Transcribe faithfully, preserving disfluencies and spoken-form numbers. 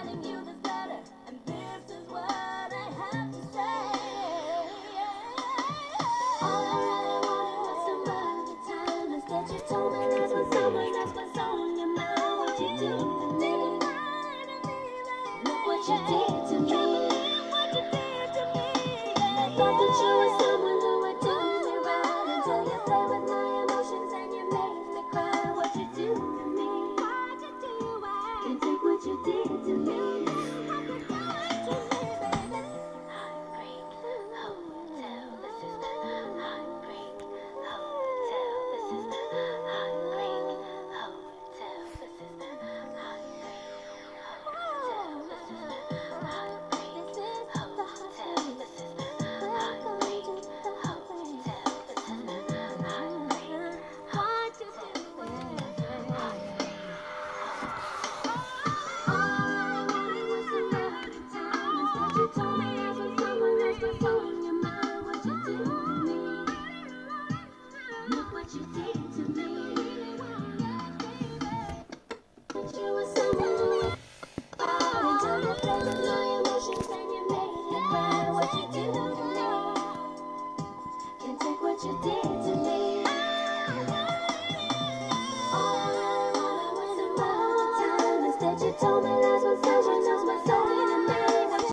telling you this letter, and this is what I have to say. All I really wanted was some other time. Instead you told me this was someone else was on your mind. What you do to me? Look what you did to me. What you did to me. I thought that you were someone who would do me right, until you play with my emotions and you made me cry. What you do to me? What you do? Can't take what you did to me. What you do to me, baby? Heartbreak Hotel. This is the Heartbreak Hotel. This is the Heartbreak Hotel. This is the Heartbreak Hotel. This is the Heartbreak Hotel. This is the Heartbreak Hotel. This is the Heartbreak You told me I was someone else was on your mind. What you do to me? Look what you did.